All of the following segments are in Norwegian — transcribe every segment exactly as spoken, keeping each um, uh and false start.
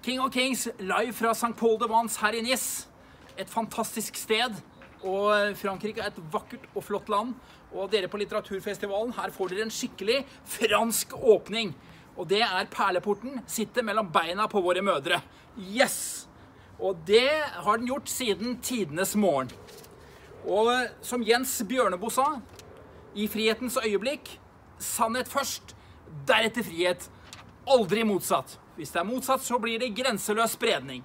King of Kings live fra Sankt Paul de Vence her i Nice. Et fantastisk sted, og Frankrike er et vakkert og flott land. Og dere på litteraturfestivalen, her får dere en skikkelig fransk åpning. Og det er perleporten, sitter mellom beina på våre mødre. Yes! Og det har den gjort siden tidenes morgen. Og som Jens Bjørneboe sa, i frihetens øyeblikk, sannhet først, deretter frihet, aldri motsatt. Hvis det er motsatt, så blir det grenseløs spredning.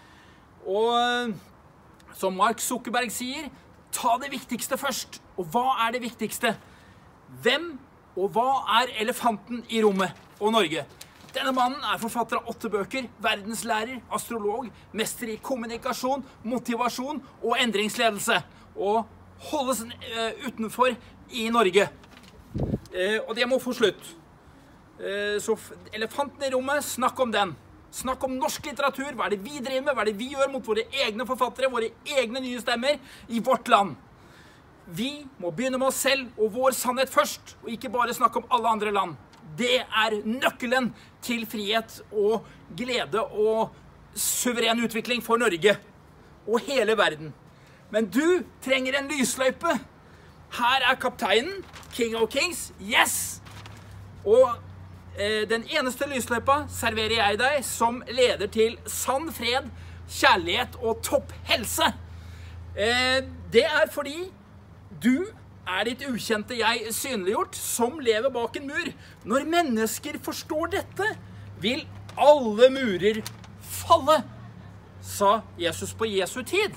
Og som Mark Zuckerberg sier, ta det viktigste først. Og hva er det viktigste? Hvem og hva er elefanten i rommet og Norge? Denne mannen er forfatter av åtte bøker, verdenslærer, astrolog, mester i kommunikasjon, motivasjon og endringsledelse. Og holdes uh, utenfor i Norge. Uh, og det må få slutt. Uh, så elefanten i rommet, snakk om den. Snakk om norsk litteratur, hva er det vi driver med, hva er det vi gjør mot våre egne forfattere, våre egne nye stemmer i vårt land. Vi må begynne med oss selv og vår sannhet først, og ikke bare snakke om alle andre land. Det er nøkkelen til frihet og glede og suveren utvikling for Norge og hele verden. Men du trenger en lysløype. Her er kapteinen, King of Kings, yes! Og eh, den eneste lysløypa serverer jeg deg som leder til sann fred, kjærlighet og topp helse. Eh, det er fordi du er ditt ukjente jeg synliggjort, som lever bak en mur. Når mennesker forstår dette, vil alle murer falle, sa Jesus på Jesu tid.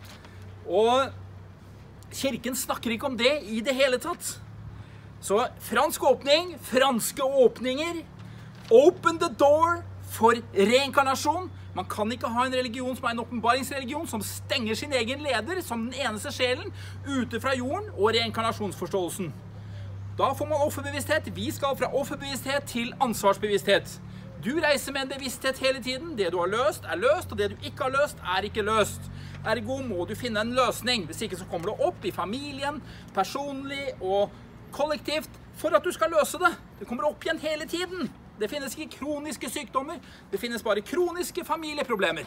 Og kirken snakker ikke om det i det hele tatt. Så fransk åpning, franske åpninger, open the door for reinkarnasjon. Man kan ikke ha en religion som er en åpenbaringsreligion, som stenger sin egen leder, som den eneste sjelen, ute fra jorden og reinkarnasjonsforståelsen. Da får man offerbevissthet. Vi skal fra offerbevissthet til ansvarsbevissthet. Du reiser med en bevissthet hele tiden. Det du har løst er løst, og det du ikke har løst er ikke løst. Ergo må du finne en løsning. Hvis ikke så kommer du opp i familien, personlig og kollektivt, for at du skal løse det. Det kommer opp igjen hele tiden. Det finnes ikke kroniske sykdommer, det finnes bare kroniske familieproblemer.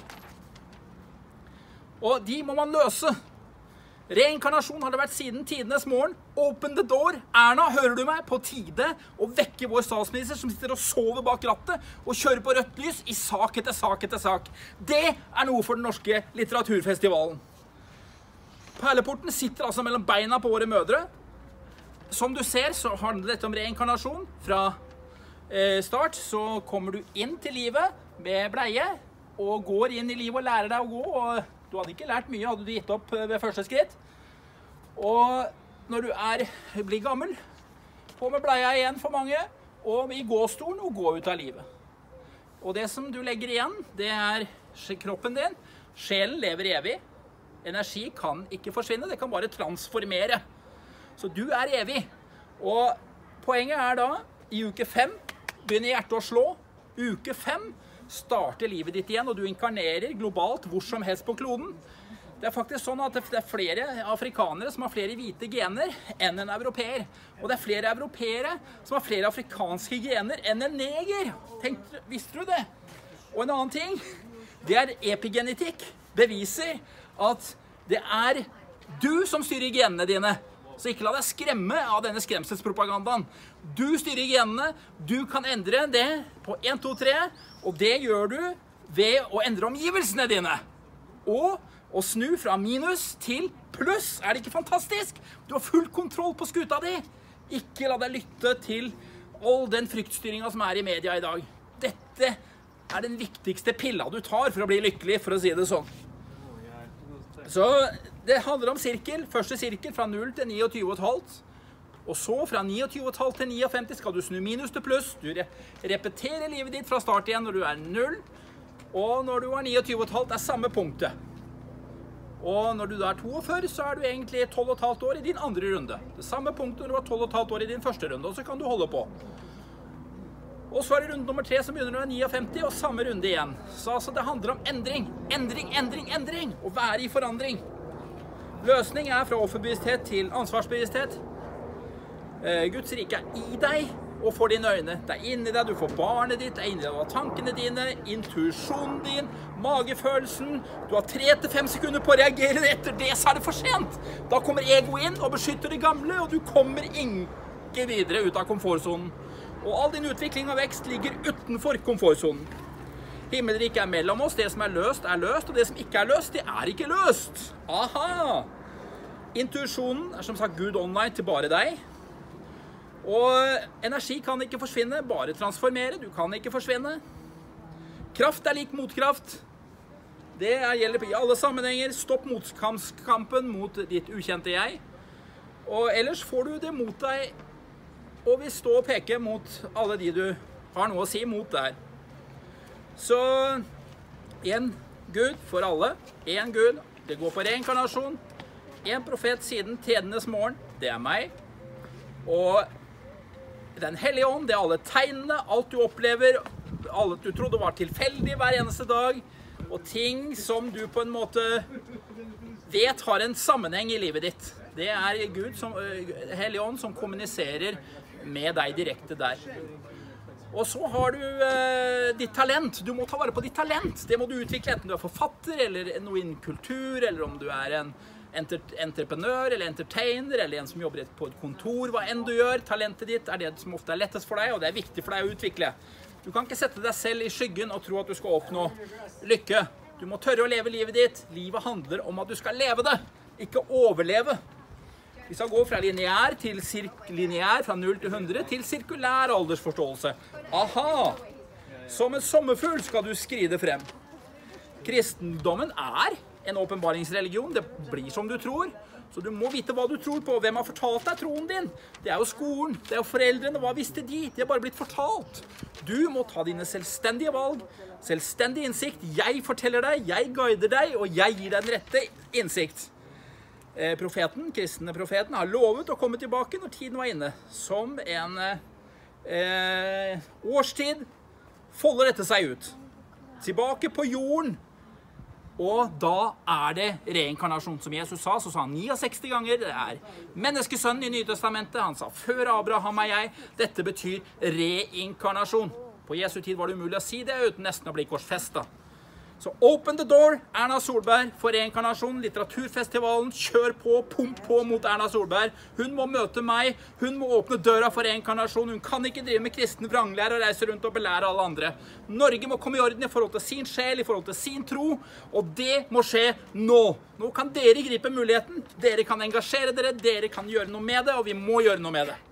Og de må man løse. Reinkarnasjon har det vært siden tidenes morgen. Open the door. Erna, hører du meg? På tide å vekke vår statsminister som sitter og sover bak rattet og kjører på rødt lys i sak etter sak etter sak. Det er noe for den norske litteraturfestivalen. Perleporten sitter altså mellom beina på våre mødre. Som du ser så handler dette om reinkarnasjon. Fra start så kommer du inn til livet med bleie og går inn i livet og lærer deg å gå, og du hadde ikke lært mye, hadde du gitt opp ved første skritt. Og når du er, blir gammel, på med bleia igjen for mange, og i gåstolen og gå ut av livet. Og det som du legger igjen, det er kroppen din. Sjelen lever evig. Energi kan ikke forsvinne, det kan bare transformere. Så du er evig. Og poenget er da, i uke fem, begynner hjertet å slå. Uke fem starter livet ditt igjen, og du inkarnerer globalt hvor som helst på kloden. Det er faktisk sånn at det er flere afrikanere som har flere hvite gener enn en europeer. Og det er flere europeere som har flere afrikanske gener enn en neger. Tenk, visste du det? Og en annen ting, det er epigenetikk. Beviser at det er du som styrer genene dine. Så ikke la deg skremme av denne skremselspropagandaen. Du styrer genene, du kan endre det på en, to, tre, og det gjør du ved å endre omgivelsene dine. Og å snu fra minus til pluss, er det ikke fantastisk? Du har full kontroll på skuta di. Ikke la deg lytte til all den fryktstyringen som er i media i dag. Dette er den viktigste pilla du tar for å bli lykkelig, for å si det sånn. Så det handler om sirkel. Første sirkel fra null til niogtyve komma fem. Og så fra niogtyve komma fem til femtini skal du snu minus til pluss. Du repeterer livet ditt fra start igjen når du er null. Og når du er niogtyve komma fem er samme punktet. Og når du da er førtito, så er du egentlig tolv komma fem år i din andre runde. Det samme punktet når du var tolv komma fem år i din første runde, og så kan du holde på. Og så er det runde nummer tre som begynner når du er femtini, og samme runde igjen. Så altså det handler om endring. Endring, endring, endring. Å være i forandring. Løsning er fra offerbevissthet til ansvarsbevissthet. Guds rike er i deg. og for dine øyne. Det er inni deg, du får barnet ditt, det er inni deg, du har tankene dine, intuisjonen din, magefølelsen. Du har tre til fem sekunder på å reagere, etter det så er det for sent. Da kommer ego inn og beskytter det gamle, og du kommer ikke videre ut av komfortzonen. Og all din utvikling og vekst ligger utenfor komfortzonen. Himmelriket er mellom oss, det som er løst er løst, og det som ikke er løst, det er ikke løst. Aha! Intuisjonen er som sagt Gud online til bare deg. Og energi kan ikke forsvinne, bare transformere, du kan ikke forsvinne. Kraft er lik motkraft. Det gjelder i alle sammenhenger. Stopp motkampen mot ditt ukjente jeg. Og ellers får du det mot deg, og vil stå og peke mot alle de du har noe å si mot der. Så en Gud for alle, en Gud, det går på reinkarnasjon. En profet siden tidenes morgen, det er meg. Og Den hellige ånd, det er alle tegnene, alt du opplever, alt du trodde var tilfeldig hver eneste dag, og ting som du på en måte vet har en sammenheng i livet ditt. Det er Gud, som, hellige ånd, som kommuniserer med deg direkte der. Og så har du eh, ditt talent. Du må ta vare på ditt talent. Det må du utvikle, enten du er forfatter, eller noe innen kultur, eller om du er en enter entreprenør, eller entertainer, eller en som jobber på et kontor. Hva enn du gjør, talentet ditt er det som ofte er lettest for deg, og det er viktig for deg å utvikle. Du kan ikke sette deg selv i skyggen og tro at du skal oppnå lykke. Du må tørre å leve livet ditt. Livet handler om at du skal leve det, ikke overleve. Vi skal gå fra lineær til lineær, fra null til hundre, til sirkulær aldersforståelse. Aha! Som en sommerfugl skal du skride frem. Kristendommen er en åpenbaringsreligion. Det blir som du tror. Så du må vite hva du tror på. Hvem har fortalt deg troen din? Det er jo skolen, det er jo foreldrene. Hva visste de? De har bare blitt fortalt. Du må ta dine selvstendige valg, selvstendig innsikt. Jeg forteller deg, jeg guider deg, og jeg gir deg den rette innsikt. Eh, profeten, kristne profeten, har lovet å komme tilbake når tiden var inne. Som en eh, årstid folder dette seg ut. Tilbake på jorden. Og da er det reinkarnasjon. Som Jesus sa, så sa han sekstini ganger. Det er menneskesønnen i Nytestamentet. Han sa, før Abraham er jeg. Dette betyr reinkarnasjon. På Jesu tid var det umulig å si det uten nesten å bli korsfestet. Så open the door, Erna Solberg for reinkarnasjon, litteraturfestivalen, kjør på, pump på mot Erna Solberg. Hun må møte meg, hun må åpne døra for reinkarnasjon, hun kan ikke drive med kristen vranglære og reise rundt og belære alle andre. Norge må komme i orden i forhold til sin sjel, i forhold til sin tro, og det må skje nå. Nå kan dere gripe muligheten, dere kan engasjere dere, dere kan gjøre noe med det, og vi må gjøre noe med det.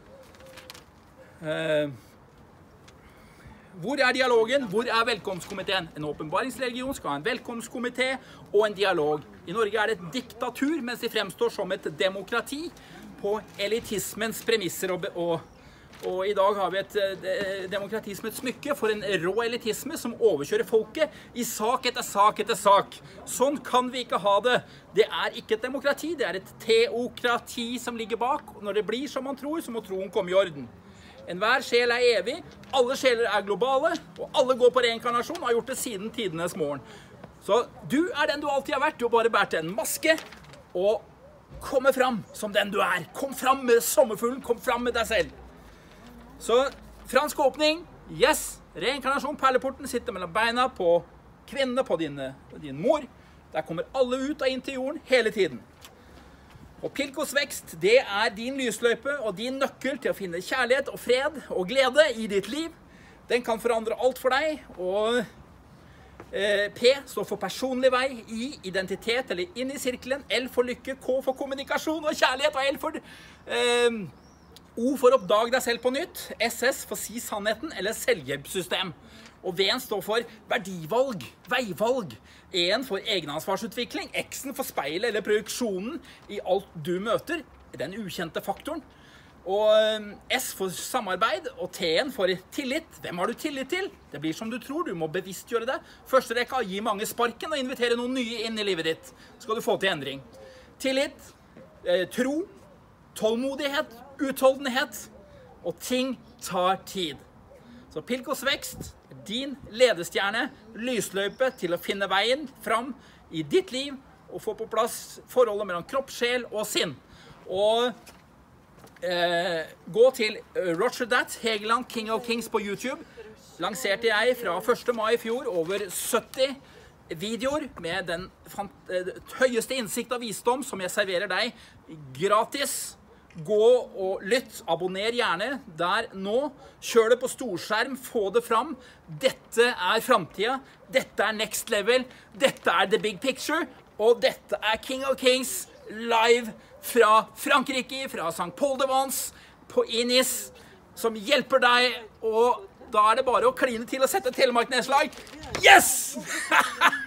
Uh... Hvor er dialogen? Hvor er velkomstkomiteen? En åpenbaringsreligion skal ha en velkomstkomité og en dialog. I Norge er det et diktatur, mens de fremstår som et demokrati på elitismens premisser. Og, og, og i dag har vi et eh, demokrati som et smykke for en rå elitisme som overkjører folket i sak etter sak etter sak. Sånn kan vi ikke ha det. Det er ikke et demokrati, det er et teokrati som ligger bak. Og når det blir som man tror, så må troen komme i orden. Enhver sjel er evig, alle sjeler er globale, og alle går på reinkarnasjon og har gjort det siden tidenes morgen. Så du er den du alltid har vært, du har bare bært en maske, og komme fram som den du er. Kom fram med sommerfuglen, kom fram med deg selv. Så fransk åpning, yes, reinkarnasjon, perleporten sitter mellom beina på kvinnene, på din, din mor. Der kommer alle ut og inn til jorden hele tiden. Og Pilkos vekst, det er din lysløype og din nøkkel til å finne kjærlighet og fred og glede i ditt liv. Den kan forandre alt for deg, og eh, P står for personlig vei, I identitet eller inn i sirkelen, L for lykke, K for kommunikasjon og kjærlighet, og L for eh, O for oppdag deg selv på nytt, S S for si sannheten eller selvhjelpssystem. Og V-en står for verdivalg, veivalg. E-en for egenansvarsutvikling, X-en for speilet eller produksjonen i alt du møter, den ukjente faktoren. Og S for samarbeid, og T-en for tillit. Hvem har du tillit til? Det blir som du tror, du må bevisstgjøre det. Første rekka, gi mange sparken og invitere noen nye inn i livet ditt. Skal du få til endring. Tillit, eh, tro, tålmodighet, utholdenhet, og ting tar tid. Så Pilkos vekst, din ledestjerne, lysløype til å finne veien fram i ditt liv og få på plass forholdet mellom kropp, sjel og sinn. Og eh, gå til Roger Dat, Hegeland, King of Kings på YouTube. Lanserte jeg fra første mai i fjor over sytti videoer med den høyeste innsikt av visdom som jeg serverer deg gratis. Gå og lytt, abonner gjerne der nå, kjør det på storskjerm, få det fram. Dette er fremtiden, dette er next level, dette er the big picture, og dette er King of Kings live fra Frankrike, fra Sankt Paul de Vence på Inis, som hjelper deg, og da er det bare å kline til og sette telemark nedslag. Yes!